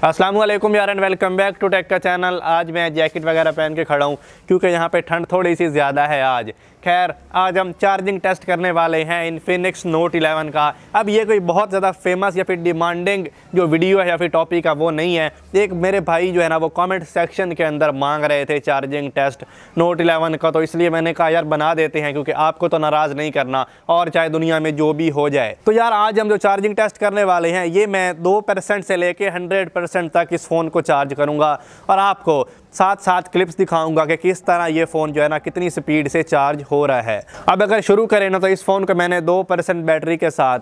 अस्सलाम वालेकुम यार and welcome back to tech का चैनल। आज मैं जैकेट वगैरह पहन के खड़ा हूँ क्योंकि यहाँ पे ठंड थोड़ी सी ज़्यादा है आज। खैर आज हम चार्जिंग टेस्ट करने वाले हैं इन्फिनिक्स नोट 11 का। अब ये कोई बहुत ज़्यादा फेमस या फिर डिमांडिंग जो वीडियो है या फिर टॉपिक है वो नहीं है। एक मेरे भाई जो है ना वो कमेंट सेक्शन के अंदर मांग रहे थे चार्जिंग टेस्ट नोट 11 का, तो इसलिए मैंने कहा यार बना देते हैं क्योंकि आपको तो नाराज़ नहीं करना और चाहे दुनिया में जो भी हो जाए। तो यार आज हम जो चार्जिंग टेस्ट करने वाले हैं ये मैं 2% से लेके 100% तक इस फ़ोन को चार्ज करूँगा और आपको साथ साथ क्लिप्स दिखाऊंगा कि किस तरह ये फ़ोन जो है ना कितनी स्पीड से चार्ज हो रहा है। अब अगर शुरू करें ना तो इस फ़ोन को मैंने 2% बैटरी के साथ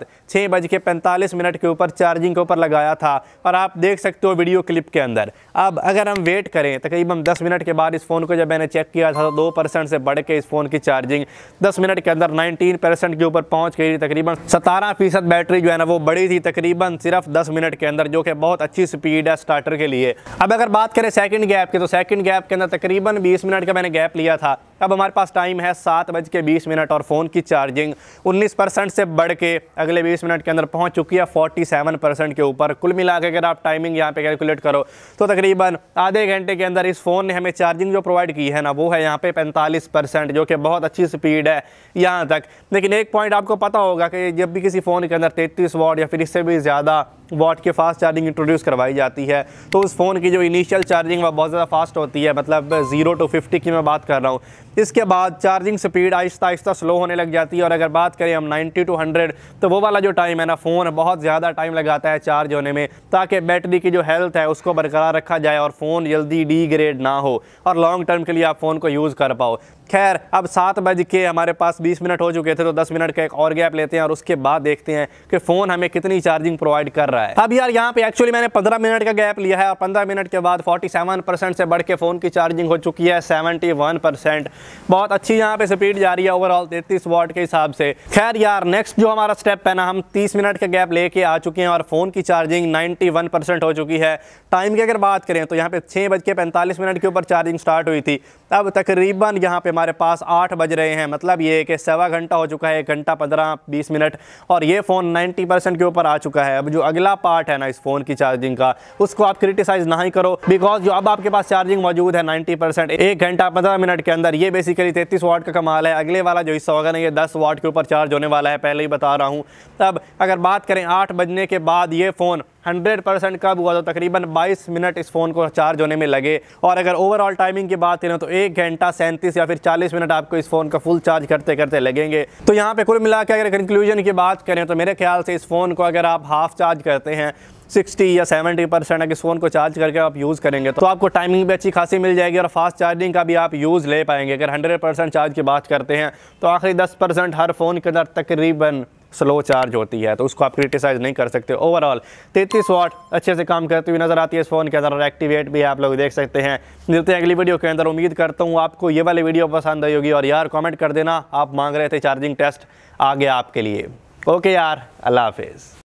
6:45 के ऊपर चार्जिंग के ऊपर लगाया था और आप देख सकते हो वीडियो क्लिप के अंदर। अब अगर हम वेट करें तकरीबन 10 मिनट के बाद इस फ़ोन को जब मैंने चेक किया था तो 2% से बढ़ के इस फ़ोन की चार्जिंग 10 मिनट के अंदर 19% के ऊपर पहुँच गई। तकरीबन 17% बैटरी जो है ना वो बढ़ी थी तकरीबन सिर्फ 10 मिनट के अंदर, जो कि बहुत अच्छी स्पीड है स्टार्टर के लिए। अब अगर बात करें सेकंड गैप की तो सेकंड गैप के अंदर तकरीबन 20 मिनट का मैंने गैप लिया था। अब हमारे पास टाइम है 7:20 और फ़ोन की चार्जिंग 19% से बढ़ के अगले 20 मिनट के अंदर पहुंच चुकी है 47% के ऊपर। कुल मिला के अगर आप टाइमिंग यहाँ पे कैलकुलेट करो तो तकरीबन आधे घंटे के अंदर इस फ़ोन ने हमें चार्जिंग जो प्रोवाइड की है ना वो है यहाँ पे 45%, जो कि बहुत अच्छी स्पीड है यहाँ तक। लेकिन एक पॉइंट आपको पता होगा कि जब भी किसी फ़ोन के अंदर 33 वाट या फिर इससे भी ज़्यादा वाट की फास्ट चार्जिंग इंट्रोड्यूस करवाई जाती है तो उस फ़ोन की जो इनिशियल चार्जिंग वह बहुत ज़्यादा फास्ट होती है, मतलब 0 to 50 की मैं बात कर रहा हूँ। इसके बाद charging speed Aahista Aahista slow होने लग जाती है और अगर बात करें हम 90 to 100 तो वो वाला जो टाइम है ना फ़ोन बहुत ज़्यादा टाइम लगाता है चार्ज होने में, ताकि बैटरी की जो हेल्थ है उसको बरकरार रखा जाए और फ़ोन जल्दी डिग्रेड ना हो और लॉन्ग टर्म के लिए आप फ़ोन को यूज़ कर पाओ। खैर अब 7:00 हमारे पास 20 मिनट हो चुके थे तो 10 मिनट का एक और गैप लेते हैं और उसके बाद देखते हैं कि फ़ोन हमें कितनी चार्जिंग प्रोवाइड कर रहा है। अब यार यहाँ पे एक्चुअली मैंने 15 मिनट का गैप लिया है और 15 मिनट के बाद 47% से बढ़ के फ़ोन की चार्जिंग हो चुकी है 71%। बहुत अच्छी यहाँ पे स्पीड जा रही है ओवरऑल 33 वाट के हिसाब से। खैर यार नेक्स्ट जो हमारा स्टेप है ना, हम 30 मिनट का गैप लेके आ चुके हैं और फ़ोन की चार्जिंग 91% हो चुकी है। टाइम की अगर बात करें तो यहाँ पे 6:45 के ऊपर चार्जिंग स्टार्ट हुई थी। अब तकरीबन यहाँ पे हमारे पास 8 बज रहे हैं, मतलब ये कि सवा घंटा हो चुका है, 1 घंटा 15-20 मिनट और ये फ़ोन 90% के ऊपर आ चुका है। अब जो अगला पार्ट है ना इस फ़ोन की चार्जिंग का उसको आप क्रिटिसाइज़ ना ही करो, बिकॉज जो अब आपके पास चार्जिंग मौजूद है 90% 1 घंटा 15 मिनट के अंदर, ये बेसिकली 33 वाट का कमाल है। अगले वाला जो हिस्सा होगा ना ये 10 वाट के ऊपर चार्ज होने वाला है, पहले ही बता रहा हूँ। तब अगर बात करें 8 बजने के बाद ये फ़ोन 100% कब हुआ तो तकरीबन 22 मिनट इस फ़ोन को चार्ज होने में लगे और अगर ओवरऑल टाइमिंग की बात करें तो 1 घंटा 37 या फिर 40 मिनट आपको इस फ़ोन का फुल चार्ज करते करते लगेंगे। तो यहाँ पे कुल मिला के अगर कंक्लूजन की बात करें तो मेरे ख्याल से इस फ़ोन को अगर आप हाफ चार्ज करते हैं 60 या 70% अगर इस फ़ोन को चार्ज करके आप यूज़ करेंगे तो आपको टाइमिंग भी अच्छी खासी मिल जाएगी और फास्ट चार्जिंग का भी आप यूज़ ले पाएंगे। अगर 100% चार्ज की बात करते हैं तो आखिरी 10% हर फ़ोन के अंदर तकरीबन स्लो चार्ज होती है, तो उसको आप क्रिटिसाइज़ नहीं कर सकते। ओवरऑल 33 वाट अच्छे से काम करती हुई नज़र आती है इस फ़ोन के अंदर और एक्टिवेट भी आप लोग देख सकते हैं। मिलते हैं अगली वीडियो के अंदर। उम्मीद करता हूँ आपको ये वाली वीडियो पसंद आई होगी और यार कमेंट कर देना आप मांग रहे थे चार्जिंग टेस्ट आ गया आपके लिए। ओके यार, अल्लाह हाफिज़।